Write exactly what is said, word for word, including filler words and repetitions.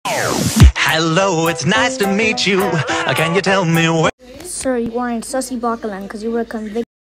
Hello, it's nice to meet you. Can you tell me where? Sir, you are in Sussy Bakalan because you were convicted.